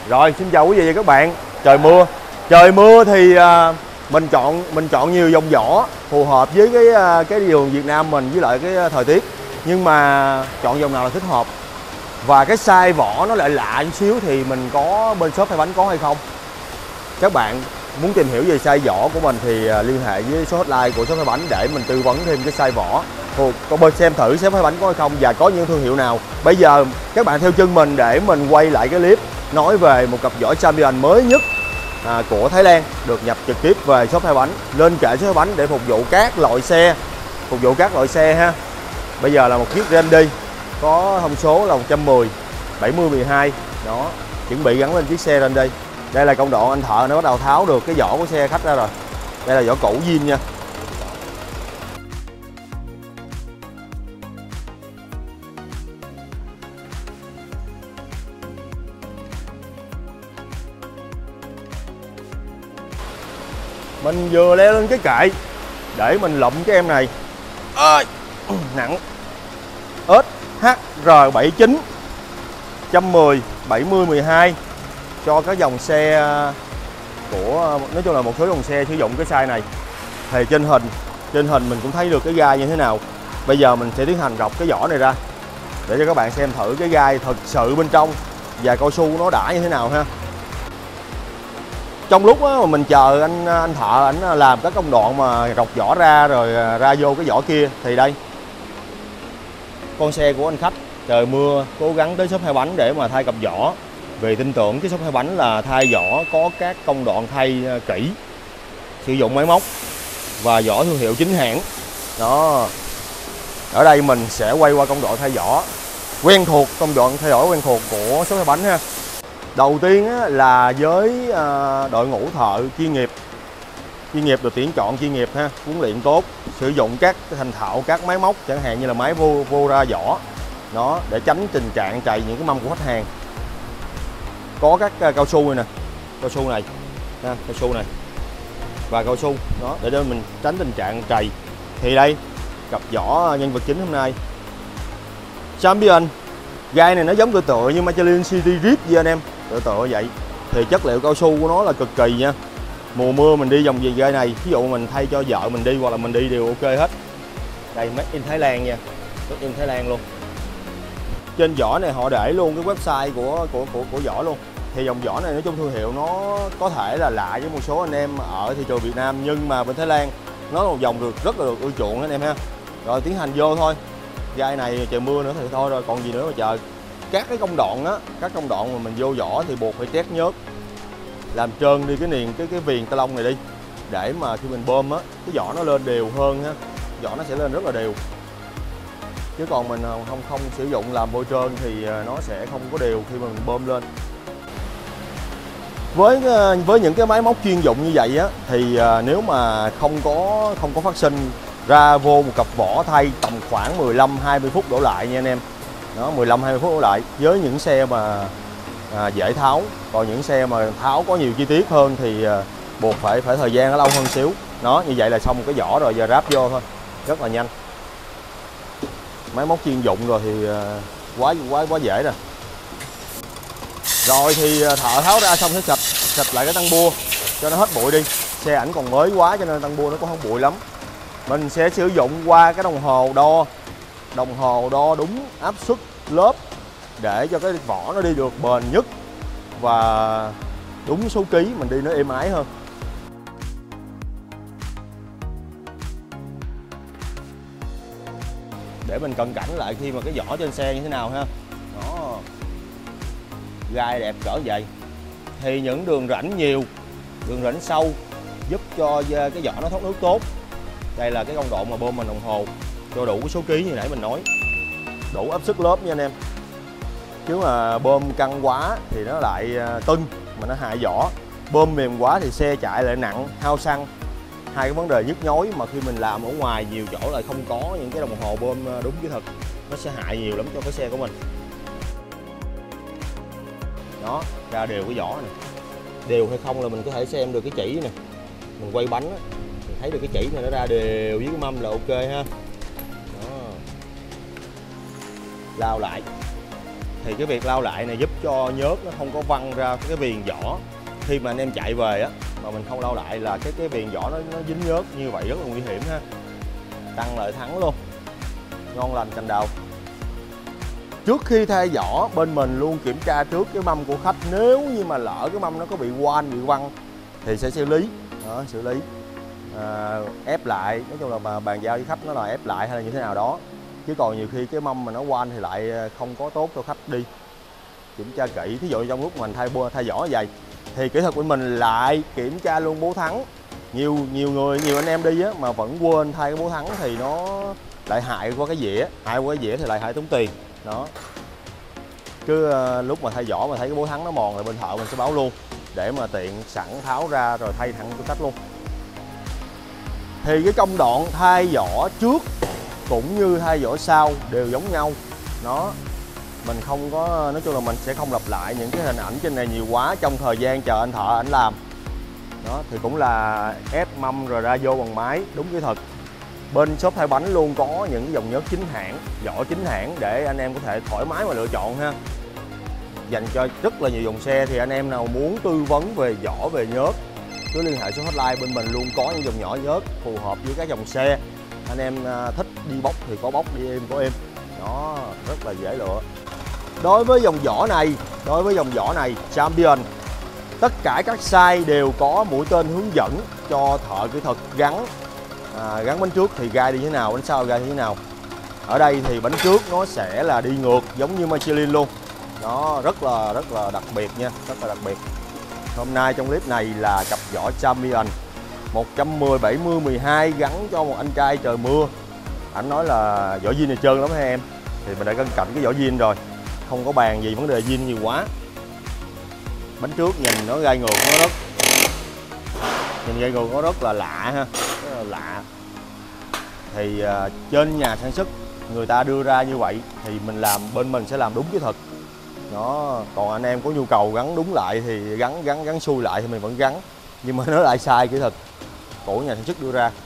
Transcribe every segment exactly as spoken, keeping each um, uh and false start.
Rồi, xin chào quý vị và các bạn. Trời mưa, trời mưa thì uh, mình chọn mình chọn nhiều dòng vỏ phù hợp với cái uh, cái điều Việt Nam mình với lại cái thời tiết. Nhưng mà chọn dòng nào là thích hợp. Và cái size vỏ nó lại lạ chút xíu thì mình có bên shop Hai Bánh có hay không? Các bạn muốn tìm hiểu về size vỏ của mình thì uh, liên hệ với số hotline của shop Hai Bánh để mình tư vấn thêm cái size vỏ. Có bên xem thử shop Hai Bánh có hay không và có những thương hiệu nào. Bây giờ các bạn theo chân mình để mình quay lại cái clip nói về một cặp vỏ Champion mới nhất à, của Thái Lan được nhập trực tiếp về shop Hai Bánh, lên kệ shop Hai Bánh để phục vụ các loại xe, phục vụ các loại xe ha. Bây giờ là một chiếc Randy có thông số là một trăm mười bảy mươi mười hai đó, chuẩn bị gắn lên chiếc xe Randy. Đây là công đoạn anh thợ nó bắt đầu tháo được cái vỏ của xe khách ra rồi. Đây là vỏ cũ zin nha. Mình vừa leo lên cái kệ để mình lụm cái em này ơi nặng ét hát rờ bảy chín một trăm mười bảy mươi mười hai cho các dòng xe của, nói chung là một số dòng xe sử dụng cái size này. Thì trên hình trên hình mình cũng thấy được cái gai như thế nào. Bây giờ mình sẽ tiến hành rọc cái vỏ này ra để cho các bạn xem thử cái gai thực sự bên trong và cao su nó đã như thế nào ha. Trong lúc mà mình chờ anh anh thợ ảnh làm các công đoạn mà rọc vỏ ra rồi ra vô cái vỏ kia thì đây con xe của anh khách trời mưa cố gắng tới shop Hai Bánh để mà thay cặp vỏ, vì tin tưởng cái shop Hai Bánh là thay vỏ có các công đoạn thay kỹ, sử dụng máy móc và vỏ thương hiệu chính hãng đó. Ở đây mình sẽ quay qua công đoạn thay vỏ quen thuộc, công đoạn thay vỏ quen thuộc của shop Hai Bánh ha. Đầu tiên là với đội ngũ thợ chuyên nghiệp, chuyên nghiệp được tuyển chọn chuyên nghiệp ha, huấn luyện tốt, sử dụng các thành thạo các máy móc chẳng hạn như là máy vô vô ra vỏ đó để tránh tình trạng trầy những cái mâm của khách hàng. Có các cao su này nè, cao su này ha, cao su này và cao su đó để cho mình tránh tình trạng trầy. Thì đây cặp vỏ nhân vật chính hôm nay Champion, gai này nó giống tựa tựa như Michelin City Rip vậy anh em, tựa tựa vậy. Thì chất liệu cao su của nó là cực kỳ nha. Mùa mưa mình đi dòng gì gai này, ví dụ mình thay cho vợ mình đi hoặc là mình đi đều ok hết. Đây made in Thái Lan nha, made in Thái Lan luôn. Trên vỏ này họ để luôn cái website của của của của vỏ luôn. Thì dòng vỏ này nói chung thương hiệu nó có thể là lạ với một số anh em ở thị trường Việt Nam, nhưng mà bên Thái Lan nó là một dòng được rất là được ưa chuộng anh em ha. Rồi tiến hành vô thôi. Gai này trời mưa nữa thì thôi rồi còn gì nữa mà chờ. Các cái công đoạn á, các công đoạn mà mình vô vỏ thì buộc phải tét nhớt, làm trơn đi cái niền cái cái viền ta lông này đi để mà khi mình bơm á cái vỏ nó lên đều hơn ha, vỏ nó sẽ lên rất là đều. Chứ còn mình không không sử dụng làm bôi trơn thì nó sẽ không có đều khi mà mình bơm lên. Với với những cái máy móc chuyên dụng như vậy á thì nếu mà không có không có phát sinh ra vô một cặp vỏ thay tầm khoảng mười lăm hai mươi phút đổ lại nha anh em. Đó, mười lăm hai mươi phút đổ lại với những xe mà à, dễ tháo. Còn những xe mà tháo có nhiều chi tiết hơn thì à, buộc phải phải thời gian nó lâu hơn xíu. Đó, như vậy là xong một cái vỏ rồi, giờ ráp vô thôi. Rất là nhanh. Máy móc chuyên dụng rồi thì à, quá quá quá dễ nè. Rồi thì thợ tháo ra xong sẽ xịt xịt lại cái tăng bua cho nó hết bụi đi. Xe ảnh còn mới quá cho nên tăng bua nó cũng không bụi lắm. Mình sẽ sử dụng qua cái đồng hồ đo đồng hồ đo đúng áp suất lớp để cho cái vỏ nó đi được bền nhất và đúng số ký mình đi nó êm ái hơn. Để mình cận cảnh lại khi mà cái vỏ trên xe như thế nào ha. Đó, gai đẹp cỡ vậy. Thì những đường rãnh nhiều, đường rãnh sâu giúp cho cái vỏ nó thoát nước tốt. Đây là cái công đoạn mà bơm bằng đồng hồ cho đủ cái số ký như nãy mình nói, đủ áp suất lớp nha anh em. Chứ mà bơm căng quá thì nó lại tưng mà nó hại vỏ, bơm mềm quá thì xe chạy lại nặng, hao xăng. Hai cái vấn đề nhức nhối mà khi mình làm ở ngoài nhiều chỗ lại không có những cái đồng hồ bơm đúng kỹ thuật, nó sẽ hại nhiều lắm cho cái xe của mình. Đó, ra đều cái vỏ này, đều hay không là mình có thể xem được cái chỉ nè, mình quay bánh á, mình thấy được cái chỉ này nó ra đều với cái mâm là ok ha. Đó, lao lại thì cái việc lau lại này giúp cho nhớt nó không có văng ra cái viền vỏ. Khi mà anh em chạy về á mà mình không lau lại là cái cái viền vỏ nó, nó dính nhớt, như vậy rất là nguy hiểm ha. Tăng lợi thắng luôn, ngon lành cành đào. Trước khi thay vỏ, bên mình luôn kiểm tra trước cái mâm của khách. Nếu như mà lỡ cái mâm nó có bị oan, bị văng thì sẽ xử lý. Đó, xử lý à, ép lại, nói chung là mà bàn giao với khách nó là ép lại hay là như thế nào đó. Chứ còn nhiều khi cái mâm mà nó oan thì lại không có tốt cho khách đi. Kiểm tra kỹ, thí dụ trong lúc mình thay thay vỏ vậy thì kỹ thuật của mình lại kiểm tra luôn bố thắng. Nhiều nhiều người, nhiều anh em đi á mà vẫn quên thay cái bố thắng thì nó lại hại qua cái dĩa, hại qua cái dĩa thì lại hại tốn tiền. Đó. Cứ uh, lúc mà thay vỏ mà thấy cái bố thắng nó mòn rồi bên thợ mình sẽ báo luôn để mà tiện sẵn tháo ra rồi thay thẳng cho khách luôn. Thì cái công đoạn thay vỏ trước cũng như thay vỏ sau đều giống nhau. Nó mình không có, nói chung là mình sẽ không lặp lại những cái hình ảnh trên này nhiều quá trong thời gian chờ anh thợ ảnh làm. Đó thì cũng là ép mâm rồi ra vô bằng máy đúng kỹ thuật. Bên shop thay bánh luôn có những dòng nhớt chính hãng, vỏ chính hãng để anh em có thể thoải mái mà lựa chọn ha. Dành cho rất là nhiều dòng xe, thì anh em nào muốn tư vấn về vỏ, về nhớt cứ liên hệ số hotline, bên mình luôn có những dòng nhỏ nhớt phù hợp với các dòng xe. Anh em thích đi bóc thì có bóc, đi êm có êm. Đó, rất là dễ lựa. Đối với dòng vỏ này, đối với dòng vỏ này Champion, tất cả các size đều có mũi tên hướng dẫn cho thợ kỹ thuật gắn. À, gắn bánh trước thì gai đi thế nào, bánh sau gai như thế nào. Ở đây thì bánh trước nó sẽ là đi ngược giống như Michelin luôn. Nó rất là rất là đặc biệt nha, rất là đặc biệt. Hôm nay trong clip này là cặp vỏ Champion một trăm mười bảy mươi mười hai gắn cho một anh trai trời mưa. Anh nói là vỏ zin này trơn lắm hai em. Thì mình đã cân cạnh cái vỏ zin rồi, không có bàn gì vấn đề zin nhiều quá. Bánh trước nhìn nó gai ngược, nó rất nhìn gai ngược nó rất là lạ ha, rất là lạ. Thì uh, trên nhà sản xuất người ta đưa ra như vậy thì mình làm, bên mình sẽ làm đúng kỹ thuật. Đó, còn anh em có nhu cầu gắn đúng lại thì gắn gắn gắn xuôi lại thì mình vẫn gắn, nhưng mà nó lại sai kỹ thuật của nhà sản xuất đưa ra.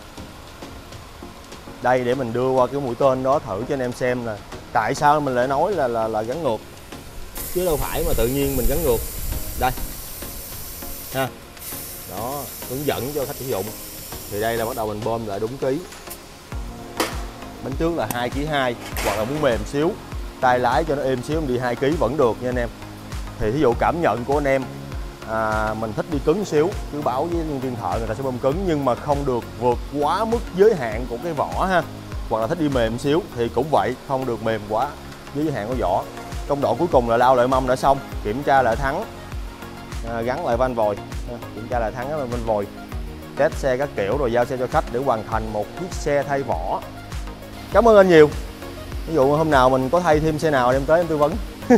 Đây để mình đưa qua cái mũi tên đó thử cho anh em xem là tại sao mình lại nói là là, là gắn ngược, chứ đâu phải mà tự nhiên mình gắn ngược. Đây ha, đó, hướng dẫn cho khách sử dụng. Thì đây là bắt đầu mình bơm lại đúng ký. Bánh trước là hai ký hai, hoặc là muốn mềm xíu, tay lái cho nó êm xíu mình đi hai ký vẫn được nha anh em. Thì thí dụ cảm nhận của anh em à, mình thích đi cứng xíu cứ báo với nhân viên thợ, người ta sẽ bơm cứng, nhưng mà không được vượt quá mức giới hạn của cái vỏ ha. Hoặc là thích đi mềm xíu thì cũng vậy, không được mềm quá với giới hạn của vỏ. Công đoạn cuối cùng là lau lại mâm đã xong, kiểm tra lại thắng, à, gắn lại van vòi, à, kiểm tra lại thắng lại van vòi, test xe các kiểu rồi giao xe cho khách để hoàn thành một chiếc xe thay vỏ. Cảm ơn anh nhiều. Ví dụ hôm nào mình có thay thêm xe nào em tới em tư vấn.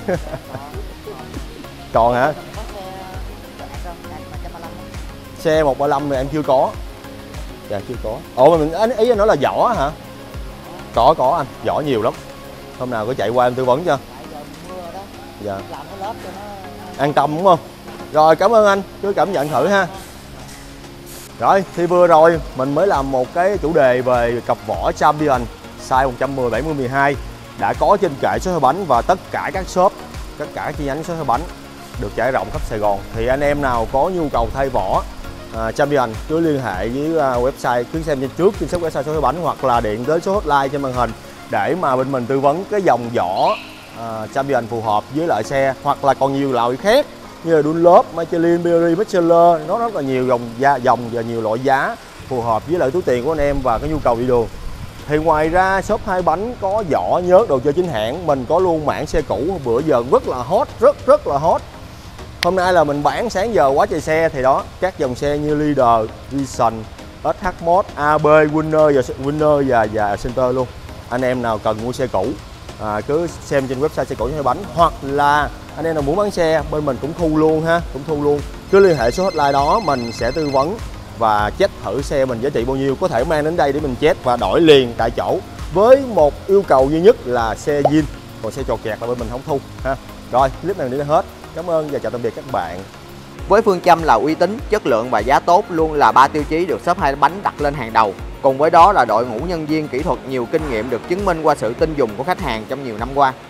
Còn hả? Xe một ba lăm thì em chưa có. Dạ chưa có. Ồ mình ý anh nói là vỏ hả? Có có anh, vỏ nhiều lắm. Hôm nào có chạy qua em tư vấn cho. Dạ. An tâm đúng không? Rồi cảm ơn anh, cứ cảm nhận thử ha. Rồi thì vừa rồi mình mới làm một cái chủ đề về cặp vỏ Champion size một trăm mười bảy mươi mười hai đã có trên kệ số hai bánh và tất cả các shop, tất cả các chi nhánh số hai bánh được trải rộng khắp Sài Gòn. Thì anh em nào có nhu cầu thay vỏ uh, Champion cứ liên hệ với uh, website, cứ xem trên trước trên shop website số hai bánh, hoặc là điện tới số hotline trên màn hình để mà bên mình tư vấn cái dòng vỏ uh, Champion phù hợp với loại xe, hoặc là còn nhiều loại khác như là Dunlop, Michelin, Berry, Michelin, nó rất là nhiều dòng da, dòng và nhiều loại giá phù hợp với lại túi tiền của anh em và cái nhu cầu đi đường. Thì ngoài ra shop hai bánh có vỏ nhớt đồ chơi chính hãng, mình có luôn mảng xe cũ bữa giờ rất là hot, rất rất là hot. Hôm nay là mình bán sáng giờ quá trời xe, thì đó các dòng xe như Leader, Vision, ét hát Mod, a bê, Winner và Winner và và Center luôn. Anh em nào cần mua xe cũ à, cứ xem trên website xe cũ hai bánh, hoặc là anh em nào muốn bán xe bên mình cũng thu luôn ha, cũng thu luôn. Cứ liên hệ số hotline đó mình sẽ tư vấn và check thử xe mình giá trị bao nhiêu, có thể mang đến đây để mình check và đổi liền tại chỗ, với một yêu cầu duy nhất là xe zin, còn xe trò kẹt là bên mình không thu ha. Rồi clip này đến đây hết, cảm ơn và chào tạm biệt các bạn. Với phương châm là uy tín, chất lượng và giá tốt luôn là ba tiêu chí được shop hai bánh đặt lên hàng đầu. Cùng với đó là đội ngũ nhân viên kỹ thuật nhiều kinh nghiệm được chứng minh qua sự tin dùng của khách hàng trong nhiều năm qua.